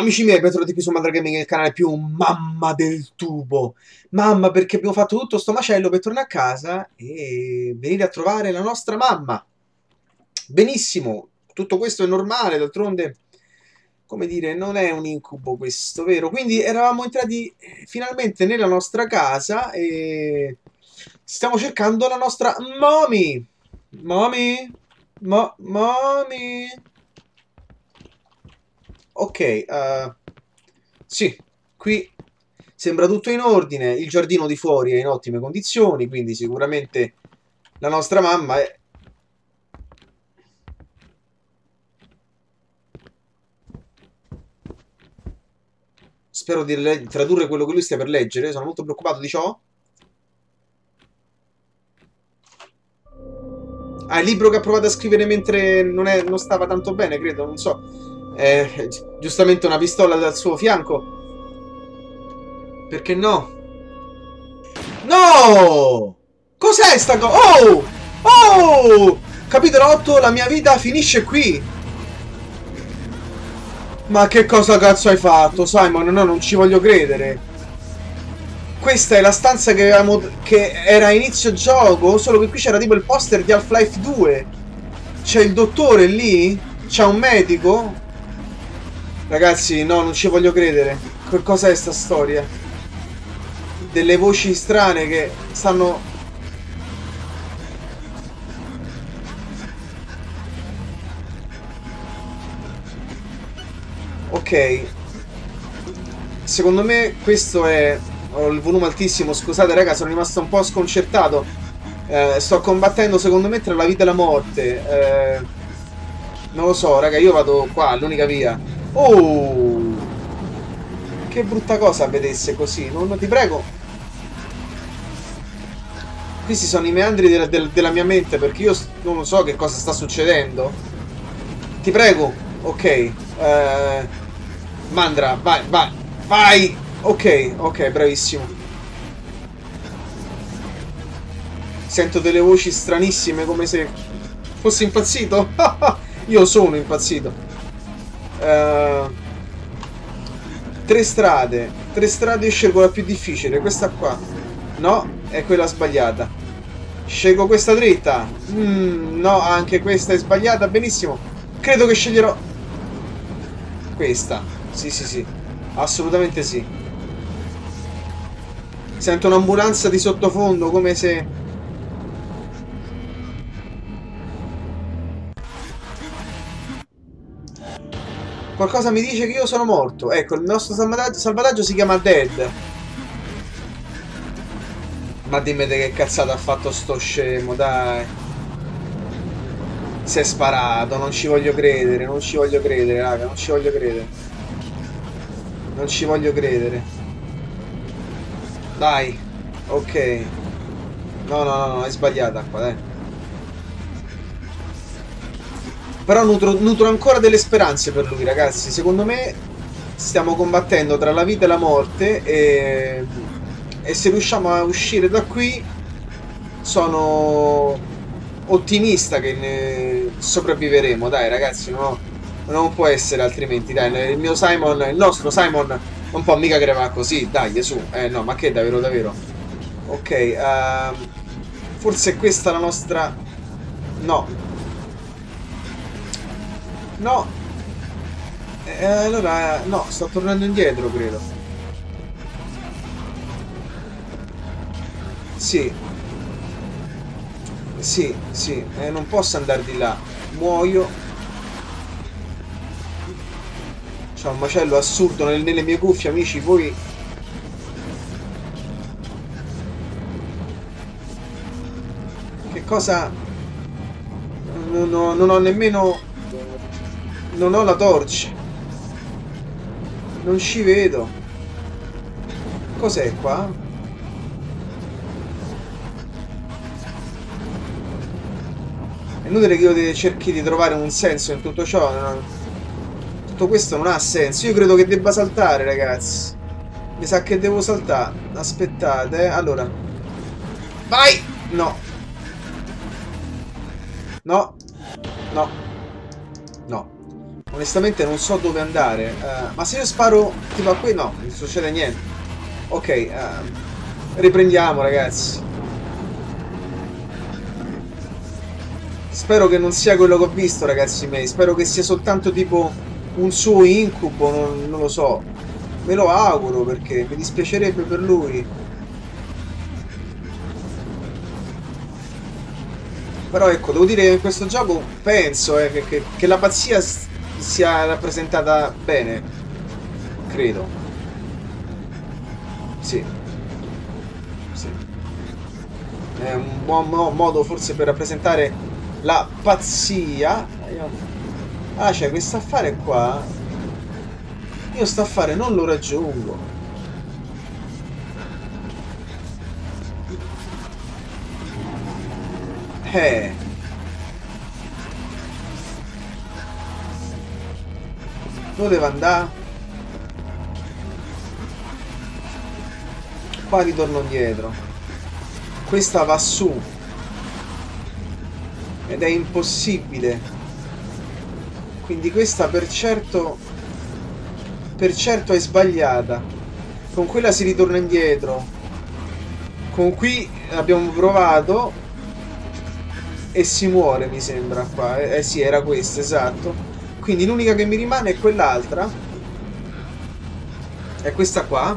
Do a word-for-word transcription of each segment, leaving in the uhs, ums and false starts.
amici miei, bentornati qui su Mandra Gaming, il canale più mamma del tubo. Mamma, perché abbiamo fatto tutto sto macello per tornare a casa e venire a trovare la nostra mamma. Benissimo, tutto questo è normale, d'altronde, come dire, non è un incubo questo, vero? Quindi eravamo entrati eh, finalmente nella nostra casa e stiamo cercando la nostra mommy. Mommy? Mo mommy? Ok, eh, sì, qui sembra tutto in ordine, il giardino di fuori è in ottime condizioni, quindi sicuramente la nostra mamma è... Spero di le- tradurre quello che lui stia per leggere, sono molto preoccupato di ciò. Ah, il libro che ha provato a scrivere mentre non, è- non stava tanto bene, credo, non so. Eh, gi- giustamente una pistola dal suo fianco. Perché no? No! Cos'è sta cosa? Oh! Oh! Capitolo otto, la mia vita finisce qui. Ma che cosa cazzo hai fatto, Simon? No, non ci voglio credere. Questa è la stanza che avevamo, che era a inizio gioco, solo che qui c'era tipo il poster di Half-Life due. C'è il dottore lì? C'è un medico? Ragazzi, no, non ci voglio credere. Che cos'è sta storia? Delle voci strane che stanno... Ok. Secondo me questo è... Ho il volume altissimo, scusate raga, sono rimasto un po' sconcertato. Eh, sto combattendo secondo me tra la vita e la morte. Eh, non lo so, raga, io vado qua, l'unica via. Oh! Che brutta cosa vedesse così, non, ti prego. Questi sono i meandri della, del, della mia mente perché io non lo so che cosa sta succedendo. Ti prego. Ok. Eh, Mandra, vai, vai, vai. Ok, ok, bravissimo. Sento delle voci stranissime come se fossi impazzito. Io sono impazzito. Uh, tre strade. Tre strade io scelgo la più difficile. Questa qua. No, è quella sbagliata. Scelgo questa dritta. Mm, no, anche questa è sbagliata. Benissimo. Credo che sceglierò questa. Sì, sì, sì. Assolutamente sì. Sento un'ambulanza di sottofondo come se... Qualcosa mi dice che io sono morto. Ecco, il nostro salvataggio, salvataggio si chiama Dead. Ma dimmi che cazzata ha fatto sto scemo, dai. Si è sparato, non ci voglio credere, non ci voglio credere, raga, non ci voglio credere. Non ci voglio credere. Dai, ok. No, no, no, no, è sbagliata qua, dai. Però nutro, nutro ancora delle speranze per lui, ragazzi. Secondo me stiamo combattendo tra la vita e la morte e, e se riusciamo a uscire da qui sono ottimista che ne sopravviveremo. Dai, ragazzi, no, non può essere altrimenti. Dai, il mio Simon, il nostro Simon un po' mica crema così. Dai, su. Eh no, ma che davvero, davvero. Ok, uh, forse questa è la nostra... No. No, eh, allora no, sto tornando indietro, credo. Sì, sì, sì, eh, non posso andare di là. Muoio. C'è un macello assurdo nel, nelle mie cuffie, amici. Voi... Che cosa... Non ho, non ho nemmeno... Non ho la torcia. Non ci vedo. Cos'è qua? È inutile che io cerchi di trovare un senso in tutto ciò. No? Tutto questo non ha senso. Io credo che debba saltare, ragazzi. Mi sa che devo saltare. Aspettate, eh. Allora. Vai! No. No. No. No. Onestamente non so dove andare. Uh, ma se io sparo tipo a qui, no, non succede niente. Ok, uh, riprendiamo ragazzi. Spero che non sia quello che ho visto, ragazzi miei. Spero che sia soltanto tipo un suo incubo, non, non lo so. Me lo auguro perché mi dispiacerebbe per lui. Però ecco, devo dire che in questo gioco penso eh, che, che, che la pazzia sia rappresentata bene. Credo. Sì. Sì. È un buon mo modo forse per rappresentare la pazzia. Ah, c'è questo affare qua. Io sto affare non lo raggiungo. Eh. Dove devo andare? Qua ritorno indietro. Questa va su. Ed è impossibile. Quindi questa per certo... Per certo è sbagliata. Con quella si ritorna indietro. Con qui abbiamo provato. E si muore, mi sembra qua. Eh, eh sì, era questa, esatto. Quindi l'unica che mi rimane è quell'altra. È questa qua.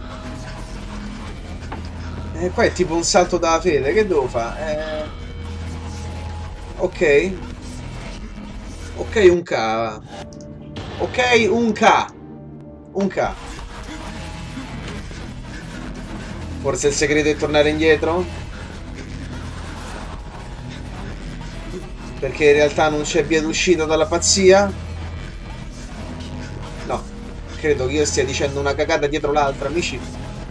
E qua è tipo un salto dalla fede. Che devo fare? Eh... Ok. Ok, un K. Ok, un K. Un K. Forse il segreto è tornare indietro? Perché in realtà non c'è via d'uscita dalla pazzia? No. Credo che io stia dicendo una cagata dietro l'altra, amici.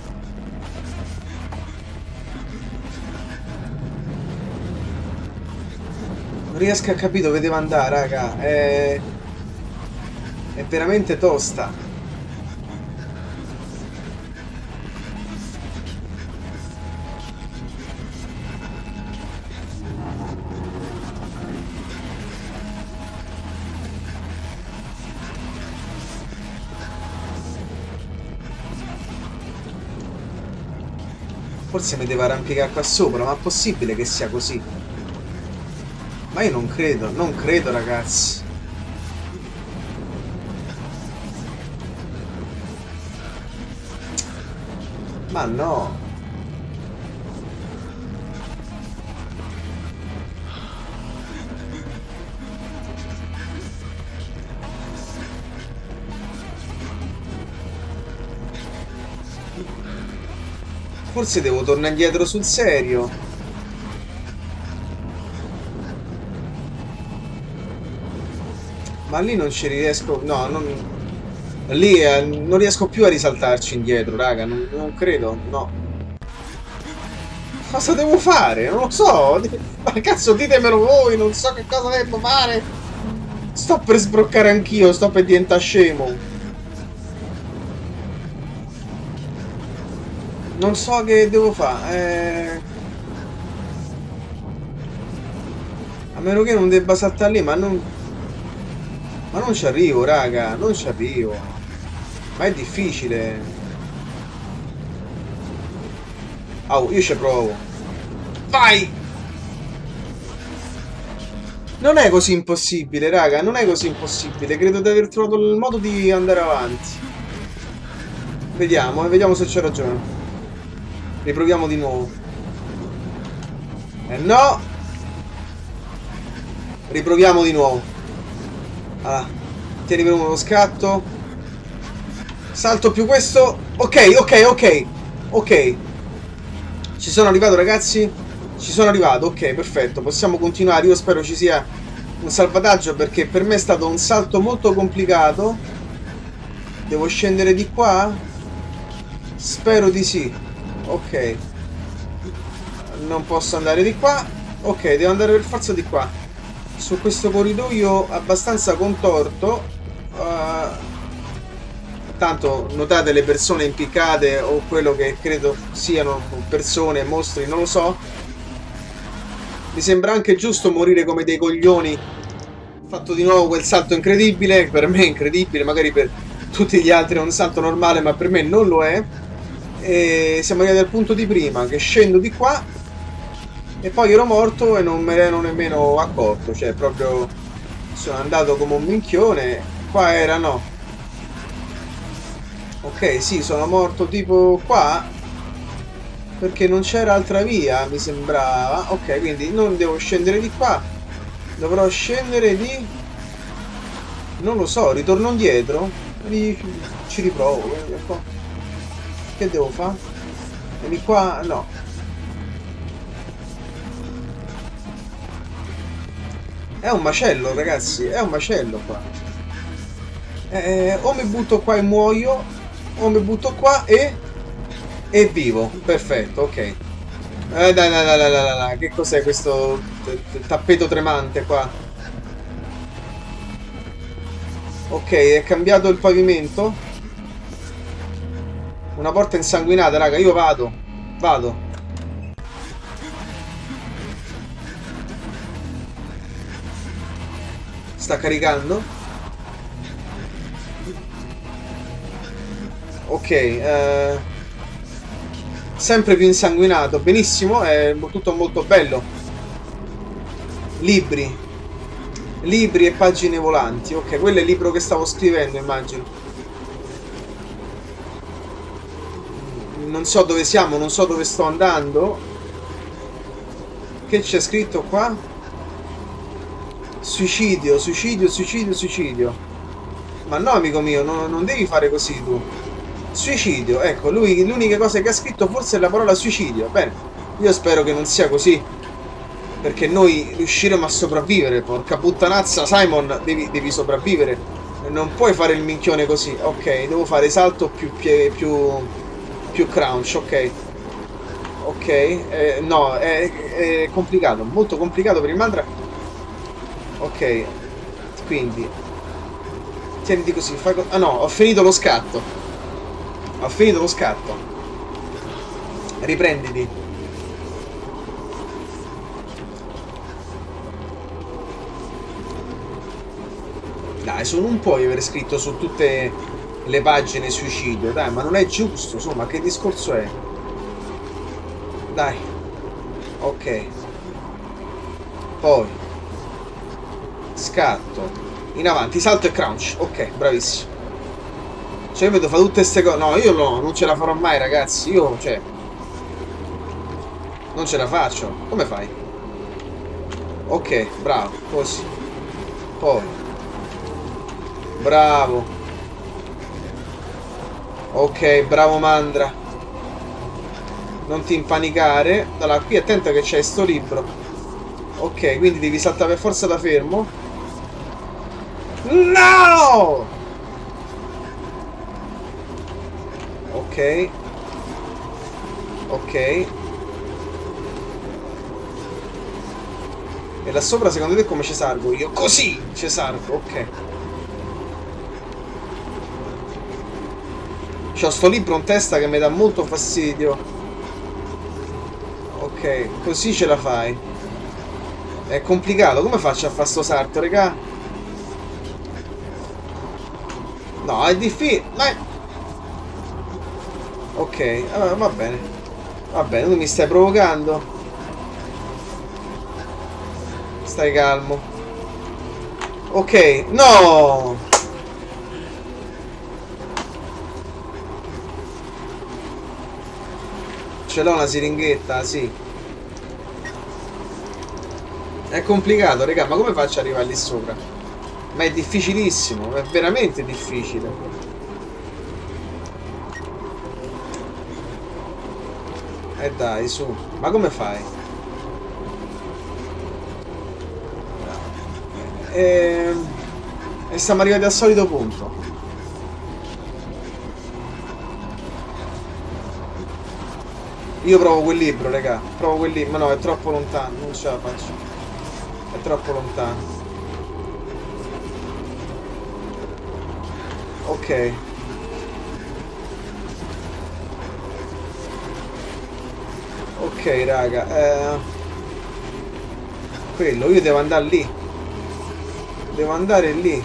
Non riesco a capire dove devo andare, raga. È... È veramente tosta. Forse mi devo arrampicare qua sopra, ma è possibile che sia così? Ma io non credo, non credo ragazzi. Ma no. Forse devo tornare indietro sul serio. Ma lì non ci riesco. No, non. Lì eh, non riesco più a risaltarci indietro, raga. Non, non credo, no. Cosa devo fare? Non lo so. Ma cazzo, ditemelo voi. Non so che cosa devo fare. Sto per sbroccare anch'io. Sto per diventare scemo. Non so che devo fare. Eh... A meno che non debba saltare lì, ma non. Ma non ci arrivo, raga. Non ci arrivo. Ma è difficile. Oh, io ci provo. Vai! Non è così impossibile, raga. Non è così impossibile. Credo di aver trovato il modo di andare avanti. Vediamo, eh, vediamo se c'ho ragione. Riproviamo di nuovo. Eh no! Riproviamo di nuovo. Allora, tieni per uno lo scatto. Salto più questo. Ok, ok, ok. Ok. Ci sono arrivato ragazzi. Ci sono arrivato, ok, perfetto. Possiamo continuare. Io spero ci sia un salvataggio perché per me è stato un salto molto complicato. Devo scendere di qua? Spero di sì. Ok. Non posso andare di qua. Ok, devo andare per forza di qua. Su questo corridoio abbastanza contorto. Uh, tanto notate le persone impiccate o quello che credo siano persone, mostri, non lo so. Mi sembra anche giusto morire come dei coglioni fatto di nuovo quel salto incredibile, per me è incredibile, magari per tutti gli altri è un salto normale, ma per me non lo è. E siamo arrivati al punto di prima, che scendo di qua e poi ero morto e non me ne ero nemmeno accorto, cioè proprio sono andato come un minchione. Qua era no. Ok, sì, sono morto tipo qua, perché non c'era altra via, mi sembrava. Ok, quindi non devo scendere di qua, dovrò scendere di... non lo so, ritorno indietro, ci riprovo. Che devo fare? E di qua no. È un macello, ragazzi, è un macello qua. Eh, o mi butto qua e muoio, o mi butto qua e... e vivo. Perfetto, ok. Eh, dai, dai, dai, dai, dai, dai. Che cos'è questo tappeto tremante qua? Ok, è cambiato il pavimento. Una porta insanguinata, raga, io vado. Vado. Sta caricando. Ok, eh... sempre più insanguinato. Benissimo, è tutto molto bello. Libri. Libri e pagine volanti. Ok, quello è il libro che stavo scrivendo, immagino. Non so dove siamo, non so dove sto andando. Che c'è scritto qua? Suicidio, suicidio, suicidio, suicidio. Ma no, amico mio, no, non devi fare così tu. Suicidio, ecco, lui l'unica cosa che ha scritto forse è la parola suicidio. Bene, io spero che non sia così, perché noi riusciremo a sopravvivere. Porca puttanazza, Simon, devi, devi sopravvivere. Non puoi fare il minchione così. Ok, devo fare salto più più più crouch, ok. Ok, eh, no, è, è complicato, molto complicato per il mantra. Ok, quindi tieniti così, fai co ah no, ho finito lo scatto. Ho finito lo scatto. Riprenditi. Dai, su non puoi aver scritto su tutte le pagine suicidio, dai, ma non è giusto, insomma, che discorso è? Dai. Ok. Poi scatto. In avanti, salto e crouch. Ok, bravissimo. Cioè io mi devo fare tutte queste cose. No, io no, non ce la farò mai, ragazzi. Io, cioè, non ce la faccio. Come fai? Ok, bravo, così. Poi bravo. Ok, bravo Mandra. Non ti impanicare. Allora, qui attento che c'è sto libro. Ok, quindi devi saltare per forza da fermo. No! Ok. Ok. E là sopra secondo te come ci salgo io? Così ci salgo, ok. C'ho sto libro in testa che mi dà molto fastidio. Ok, così ce la fai. È complicato, come faccio a fare sto salto, raga? No, è difficile. Ok, allora, va bene. Va bene, tu mi stai provocando. Stai calmo. Ok, no! Ce l'ho una siringhetta, sì. È complicato, raga, ma come faccio ad arrivare lì sopra? Ma è difficilissimo, è veramente difficile. Eh dai, su. Ma come fai? E, e siamo arrivati al solito punto. Io provo quel libro, raga. Provo quel libro. Ma no, è troppo lontano. Non ce la faccio. È troppo lontano. Ok. Ok, raga. Eh... Quello, io devo andare lì. Devo andare lì.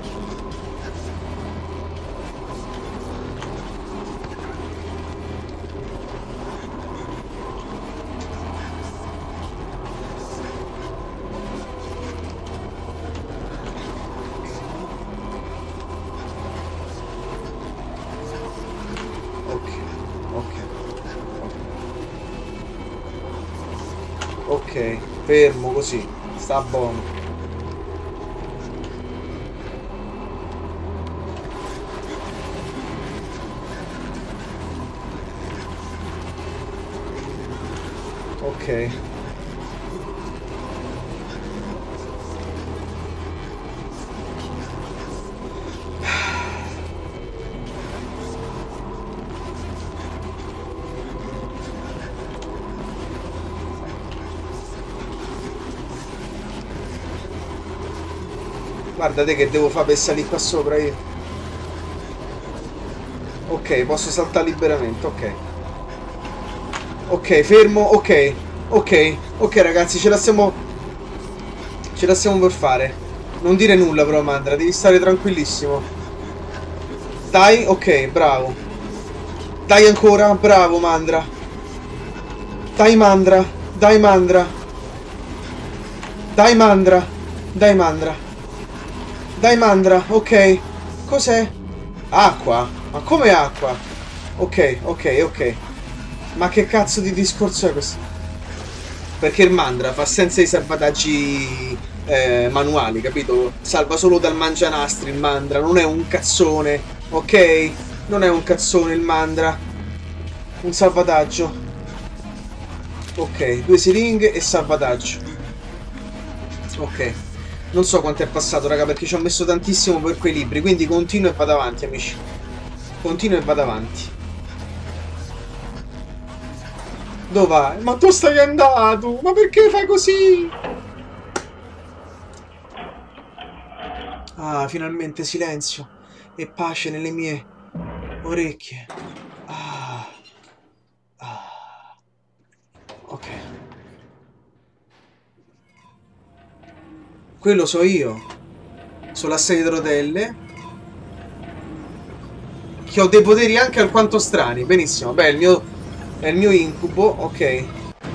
Ok, ok. Ok, fermo così. Sta buono. Ok. Guardate che devo fare per salire qua sopra io. Ok, posso saltare liberamente, ok. Ok, fermo, ok. Ok, ok ragazzi, ce la stiamo... Ce la stiamo per fare. Non dire nulla però, Mandra, devi stare tranquillissimo. Dai, ok, bravo. Dai ancora, bravo Mandra. Dai Mandra, dai Mandra. Dai Mandra, dai Mandra. Dai Mandra, ok. Cos'è? Acqua? Ma come acqua? Ok, ok, ok. Ma che cazzo di discorso è questo? Perché il Mandra fa senza i salvataggi eh, manuali, capito? Salva solo dal mangianastri il Mandra, non è un cazzone, ok? Non è un cazzone il Mandra. Un salvataggio. Ok, due siringhe e salvataggio. Ok. Non so quanto è passato, raga, perché ci ho messo tantissimo per quei libri, quindi continuo e vado avanti, amici. Continuo e vado avanti. Dove vai? Ma tu stai andato? Ma perché fai così? Ah, finalmente silenzio e pace nelle mie orecchie. Ah. Ah. Ok. Quello so io. Sono la sedia di rotelle. Che ho dei poteri anche alquanto strani. Benissimo. Beh, il mio... È il mio incubo. Ok.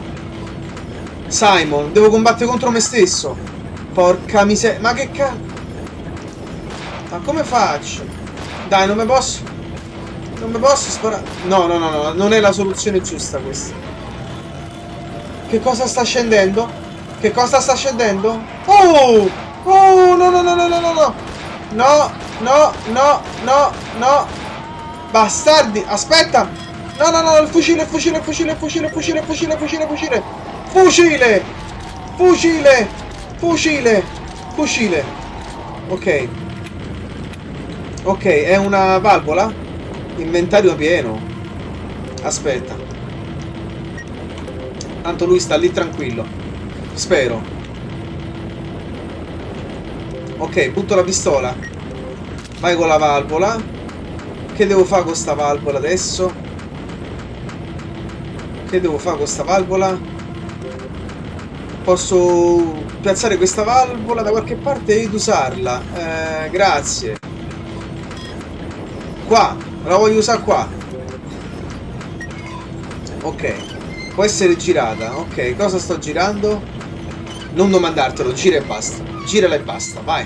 Simon. Devo combattere contro me stesso. Porca miseria. Ma che cazzo... Ma come faccio? Dai, non mi posso... Non mi posso sparare... No, no, no, no. Non è la soluzione giusta questa. Che cosa sta scendendo? Che cosa sta scendendo? Oh! Oh! No, no, no, no, no, no, no! No, no, no, no, no! Bastardi! Aspetta! No, no, no, il fucile, il fucile, il fucile, il fucile, il fucile, il fucile, il fucile, il fucile! Fucile! Fucile! Fucile! Fucile! Ok. Ok, è una valvola? Inventario pieno. Aspetta. Tanto lui sta lì tranquillo. Spero. Ok, butto la pistola. Vai con la valvola. Che devo fare con sta valvola adesso? Che devo fare con sta valvola? Posso piazzare questa valvola da qualche parte ed usarla. Eh, grazie. Qua. La voglio usare qua. Ok. Può essere girata. Ok, cosa sto girando? Non domandartelo, gira e basta. Girala e basta, vai.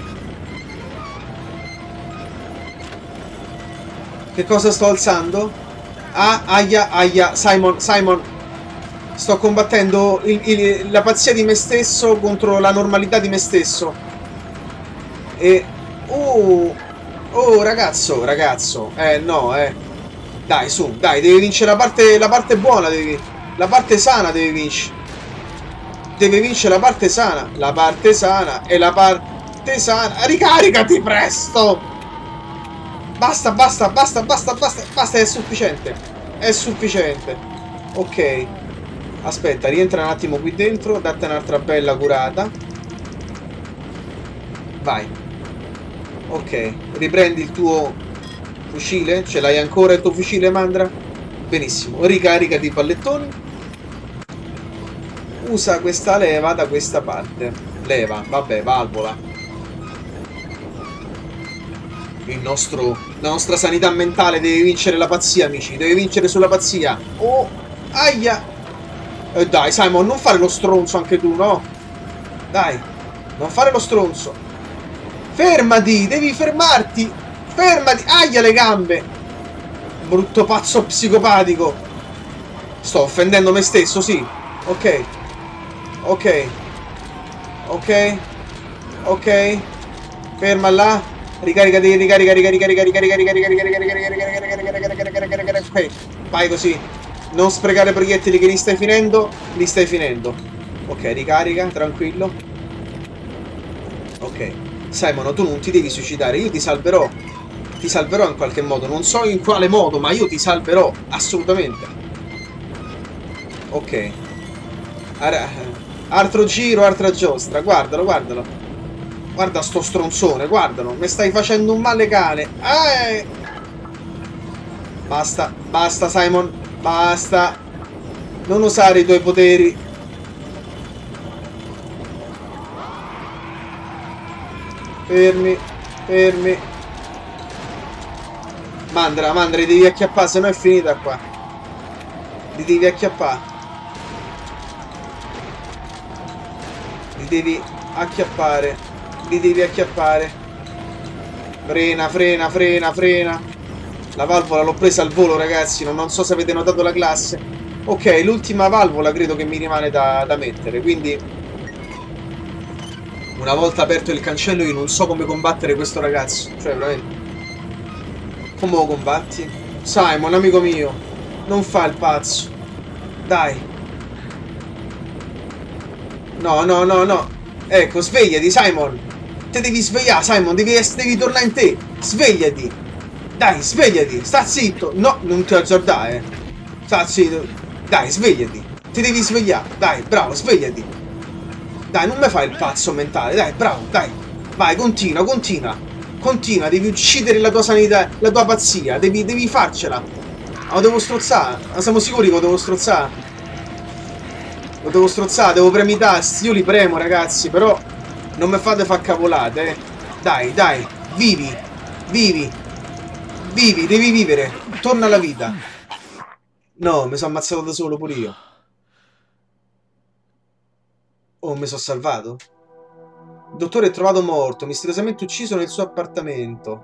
Che cosa sto alzando? Ah, aia, aia, Simon, Simon. Sto combattendo il, il, la pazzia di me stesso contro la normalità di me stesso. E... Oh, oh, ragazzo, ragazzo. Eh, no, eh. Dai, su, dai, devi vincere la parte, la parte buona, devi... La parte sana devi vincere. Deve vincere la parte sana. La parte sana e la parte sana. Ricaricati presto! Basta, basta, basta, basta, basta, basta, è sufficiente. È sufficiente. Ok. Aspetta, rientra un attimo qui dentro. Date un'altra bella curata. Vai. Ok. Riprendi il tuo fucile. Ce l'hai ancora il tuo fucile, Mandra? Benissimo. Ricaricati i pallettoni. Usa questa leva da questa parte. Leva, vabbè, valvola. Il nostro, la nostra sanità mentale deve vincere la pazzia, amici. Deve vincere sulla pazzia. Oh, aia. E dai, Simon, non fare lo stronzo anche tu, no? Dai, non fare lo stronzo. Fermati, devi fermarti. Fermati. Aia le gambe. Brutto pazzo psicopatico. Sto offendendo me stesso, sì. Ok. Ok. Ok. Ok. Ferma là. Ricaricati, ricarica, ricarica, ricarica, ricarica, ricarica, ricarica, ricarica, ok, vai così. Non sprecare proiettili che li stai finendo. Li stai finendo. Ok, ricarica, tranquillo. Ok. Simon, tu non ti devi suicidare, io ti salverò. Ti salverò in qualche modo. Non so in quale modo, ma io ti salverò. Assolutamente. Ok. Altro giro, altra giostra. Guardalo, guardalo. Guarda sto stronzone, guardalo. Mi stai facendo un male cane. Eh! Basta, basta Simon. Basta. Non usare i tuoi poteri. Fermi, fermi. Mandra, mandra, li devi acchiappare, se no è finita qua. Li devi acchiappare. Li devi acchiappare. Li devi acchiappare. Frena, frena, frena, frena. La valvola l'ho presa al volo, ragazzi. Non, non so se avete notato la classe. Ok, l'ultima valvola credo che mi rimane da, da mettere. Quindi, una volta aperto il cancello, io non so come combattere questo ragazzo. Cioè, veramente. Come lo combatti? Simon, amico mio, non fa il pazzo. Dai. No, no, no, no. Ecco, svegliati, Simon. Te devi svegliare, Simon, devi, devi tornare in te. Svegliati. Dai, svegliati. Sta zitto. No, non ti azzardare. Eh. Sta zitto. Dai, svegliati. Ti devi svegliare. Dai, bravo, svegliati. Dai, non mi fai il pazzo mentale. Dai, bravo, dai. Vai, continua, continua. Continua, devi uccidere la tua sanità, la tua pazzia. Devi, devi farcela. Lo devo strozzare. Ma siamo sicuri che lo devo strozzare? Lo devo strozzare, devo premere i tasti. Io li premo, ragazzi, però non mi fate far cavolate, eh. Dai, dai, vivi, vivi, vivi, devi vivere. Torna alla vita. No, mi sono ammazzato da solo pure io. Oh, mi sono salvato. Il dottore è trovato morto, misteriosamente ucciso nel suo appartamento.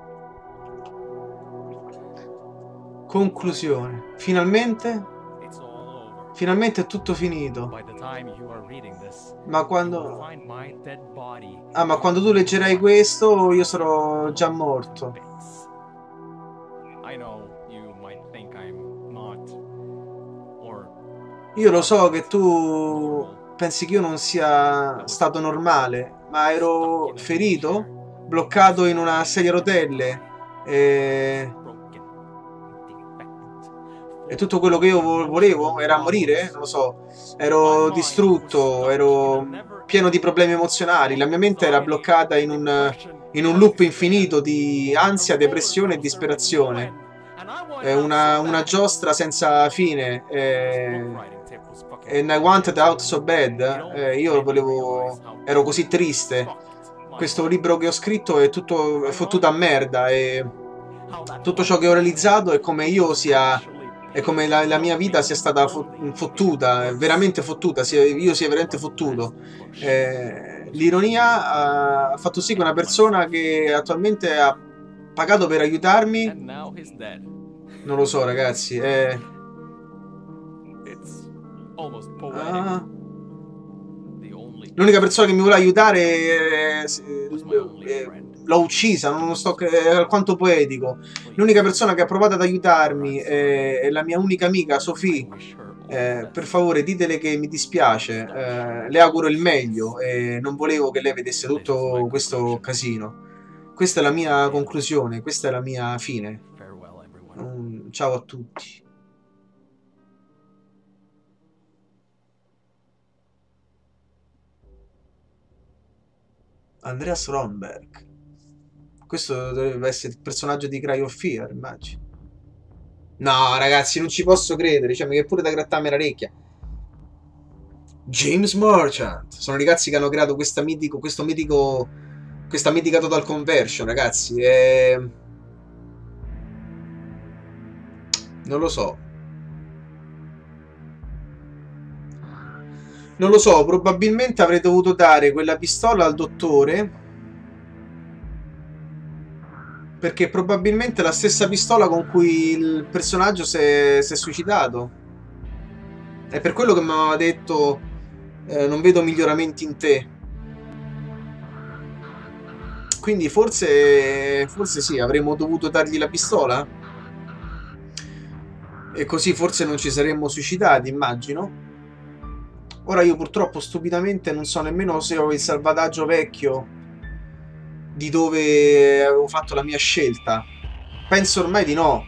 Conclusione. Finalmente... Finalmente è tutto finito. Ma quando... Ah, ma quando tu leggerai questo, io sarò già morto. Io lo so che tu pensi che io non sia stato normale, ma ero ferito, bloccato in una sedia a rotelle e... E tutto quello che io volevo era morire? Non lo so. Ero distrutto, ero pieno di problemi emozionali. La mia mente era bloccata in un, in un loop infinito di ansia, depressione e disperazione. È una, una giostra senza fine. E, and I wanted out so bad. E io volevo... Ero così triste. Questo libro che ho scritto è tutto è fottuta a merda. E tutto ciò che ho realizzato è come io sia... È come la, la mia vita sia stata fottuta, veramente fottuta, sia, io sia veramente fottuto. Eh, l'ironia ha fatto sì che una persona che attualmente ha pagato per aiutarmi... Non lo so, ragazzi. Eh... Ah. L'unica persona che mi vuole aiutare è... è... l'ho uccisa, non sto è alquanto poetico. L'unica persona che ha provato ad aiutarmi è, è la mia unica amica, Sophie. Eh, per favore, ditele che mi dispiace. Eh, le auguro il meglio e non volevo che lei vedesse tutto questo casino. Questa è la mia conclusione, questa è la mia fine. Um, ciao a tutti. Andreas Ronberg. Questo dovrebbe essere il personaggio di Cry of Fear, immagino. No, ragazzi, non ci posso credere. Cioè, mi è pure da grattarmi la orecchia. James Merchant. Sono i ragazzi che hanno creato questa mitico, questo mitico, questa mitica Total Conversion, ragazzi. E... Non lo so. Non lo so, probabilmente avrei dovuto dare quella pistola al dottore, perché probabilmente è la stessa pistola con cui il personaggio si è, si è suicidato. È per quello che mi aveva detto eh, non vedo miglioramenti in te. Quindi forse, forse sì, avremmo dovuto dargli la pistola? E così forse non ci saremmo suicidati, immagino. Ora io purtroppo stupidamente non so nemmeno se ho il salvataggio vecchio di dove avevo fatto la mia scelta. Penso ormai di no.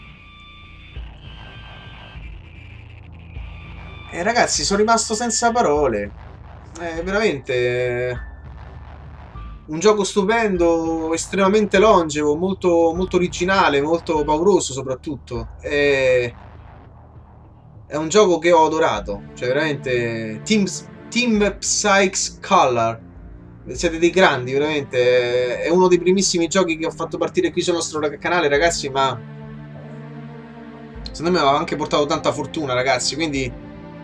E ragazzi, sono rimasto senza parole. È veramente un gioco stupendo, estremamente longevo, molto, molto originale, molto pauroso soprattutto. È, è un gioco che ho adorato. Cioè, veramente. Team, Team Psych Color. Siete dei grandi, veramente. È uno dei primissimi giochi che ho fatto partire qui sul nostro canale, ragazzi, ma secondo me aveva anche portato tanta fortuna, ragazzi, quindi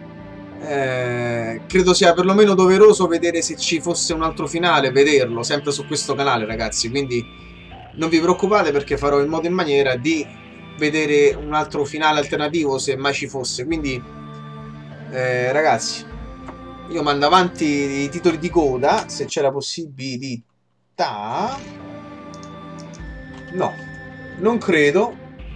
eh, credo sia perlomeno doveroso vedere se ci fosse un altro finale, vederlo, sempre su questo canale, ragazzi, quindi non vi preoccupate perché farò in modo e in maniera di vedere un altro finale alternativo se mai ci fosse, quindi eh, ragazzi, io mando avanti i titoli di coda, se c'è la possibilità. No, non credo.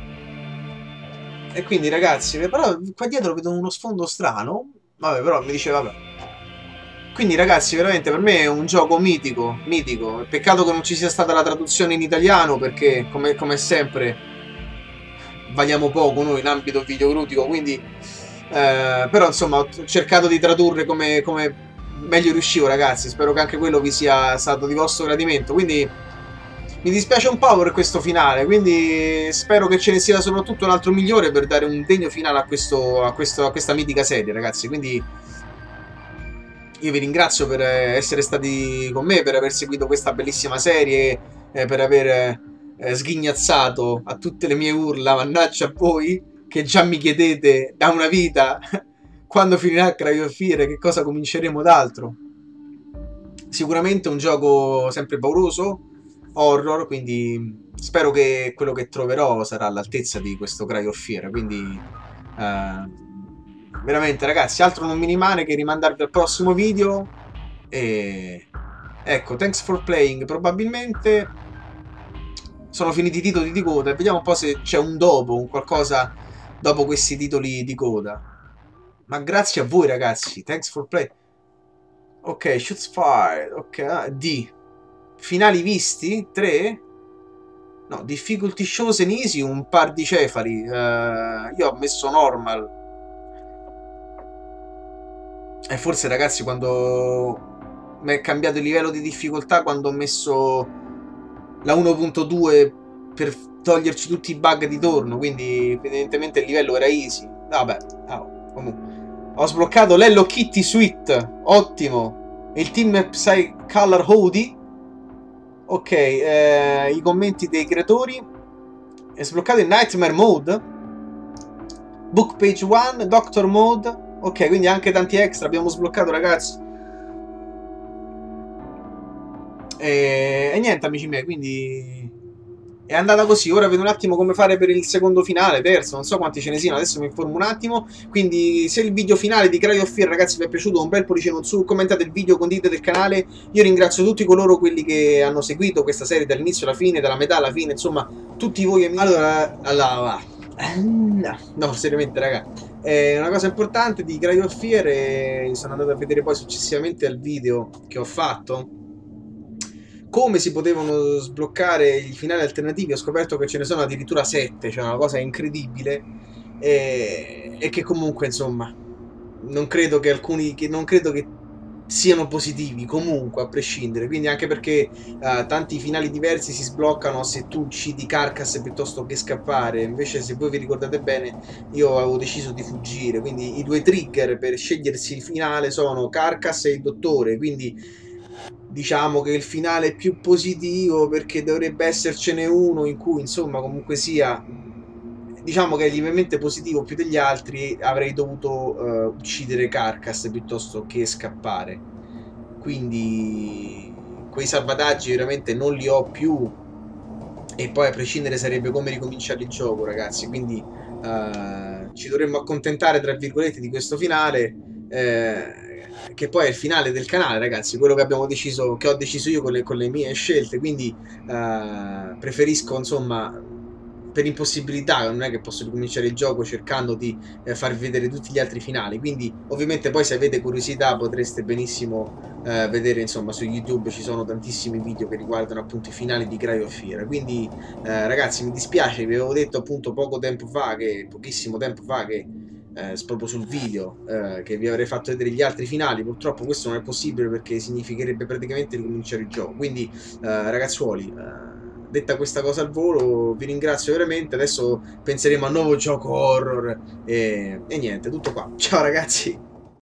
E quindi ragazzi, però qua dietro vedo uno sfondo strano. Vabbè, però mi dice, vabbè. Quindi ragazzi, veramente per me è un gioco mitico, mitico. Peccato che non ci sia stata la traduzione in italiano perché, come, come sempre, valiamo poco noi in ambito videoludico, quindi... Eh, però insomma ho cercato di tradurre come, come meglio riuscivo, ragazzi. Spero che anche quello vi sia stato di vostro gradimento. Quindi mi dispiace un po' per questo finale, quindi spero che ce ne sia soprattutto un altro migliore per dare un degno finale a, questo, a, questo, a questa mitica serie, ragazzi. Quindi io vi ringrazio per essere stati con me, per aver seguito questa bellissima serie, eh, per aver eh, sghignazzato a tutte le mie urla, mannaggia a voi, che già mi chiedete da una vita quando finirà Cry of Fear, che cosa cominceremo d'altro. Sicuramente un gioco sempre pauroso, horror, quindi spero che quello che troverò sarà all'altezza di questo Cry of Fear, quindi eh, veramente ragazzi, altro non mi rimane che rimandarvi al prossimo video e ecco, thanks for playing. Probabilmente sono finiti i titoli di coda e vediamo un po' se c'è un dopo, un qualcosa dopo questi titoli di coda. Ma grazie a voi ragazzi, thanks for playing. Ok, shoots fired, ok, D. Finali visti? tre? No, difficulty chosen easy, un par di cefali. Uh, io ho messo normal. E forse ragazzi quando mi è cambiato il livello di difficoltà, quando ho messo la uno punto due per toglierci tutti i bug di torno, quindi evidentemente il livello era easy. Vabbè, oh, comunque. Ho sbloccato l'Hello Kitty Suite, ottimo. Il Team Psy Color Hoodie. Ok, eh, i commenti dei creatori. È sbloccato il Nightmare Mode. Book Page uno, Doctor Mode. Ok, quindi anche tanti extra abbiamo sbloccato, ragazzi. E, e niente, amici miei, quindi è andata così. Ora vedo un attimo come fare per il secondo finale, terzo, non so quanti ce ne siano, adesso mi informo un attimo. Quindi se il video finale di Cry of Fear, ragazzi, vi è piaciuto, un bel pollicino in su, commentate il video, condividete il canale. Io ringrazio tutti coloro quelli che hanno seguito questa serie dall'inizio alla fine, dalla metà alla fine, insomma, tutti voi amici. Allora, allora no, no, seriamente, raga, è una cosa importante di Cry of Fear e sono andato a vedere poi successivamente al video che ho fatto come si potevano sbloccare i finali alternativi. Ho scoperto che ce ne sono addirittura sette, cioè una cosa incredibile, e, e che comunque insomma non credo che alcuni che non credo che siano positivi comunque a prescindere, quindi anche perché uh, tanti finali diversi si sbloccano se tu uccidi Carcass piuttosto che scappare. Invece, se voi vi ricordate bene, io avevo deciso di fuggire, quindi i due trigger per scegliersi il finale sono Carcass e il dottore, quindi diciamo che il finale è più positivo perché dovrebbe essercene uno in cui insomma comunque sia diciamo che è lievemente positivo più degli altri. Avrei dovuto uh, uccidere Carcass piuttosto che scappare, quindi quei salvataggi veramente non li ho più, e poi a prescindere sarebbe come ricominciare il gioco, ragazzi, quindi uh, ci dovremmo accontentare tra virgolette di questo finale, eh, che poi è il finale del canale, ragazzi, quello che abbiamo deciso, che ho deciso io con le, con le mie scelte, quindi uh, preferisco, insomma, per impossibilità non è che posso ricominciare il gioco cercando di eh, farvi vedere tutti gli altri finali, quindi ovviamente poi se avete curiosità potreste benissimo eh, vedere, insomma, su YouTube ci sono tantissimi video che riguardano appunto i finali di Cry of Fear. Quindi eh, ragazzi, mi dispiace, vi avevo detto appunto poco tempo fa, che pochissimo tempo fa, che eh, proprio sul video eh, che vi avrei fatto vedere gli altri finali. Purtroppo questo non è possibile perché significherebbe praticamente ricominciare il gioco, quindi eh, ragazzuoli, eh, detta questa cosa al volo, vi ringrazio veramente. Adesso penseremo a un nuovo gioco horror e, e niente, tutto qua. Ciao ragazzi.